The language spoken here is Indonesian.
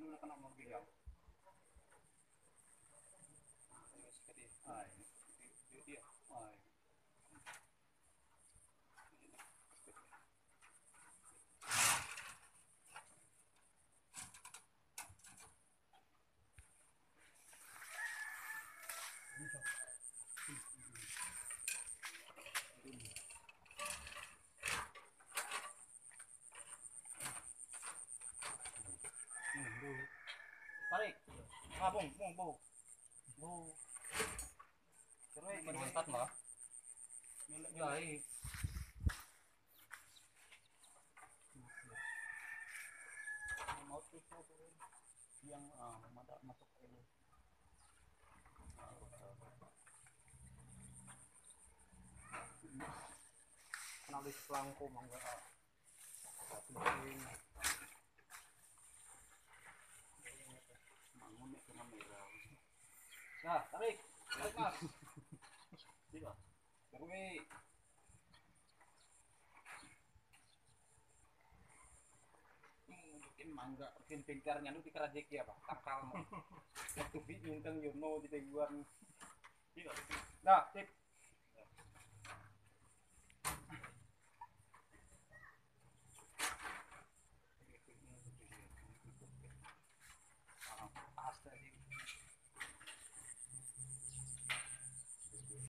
Ano na ka na magbigaw? Ay, beauty. Ay. Tarik. Bung, bung, bung. Bung. Teroy, Manuntat mo? Yay. Mouthpiece mo po yang mata masuk ini. Penalis pelangko mangga. Penting. Bangun nih kena merah. Nah, tarik. Tarik, Mas. Tidak. Terus bikin mangga, bikin pintarnya lu dikerajek ya pak, takal mau. Waktu bingung tentang Yono di Taiwan. Nah, tip.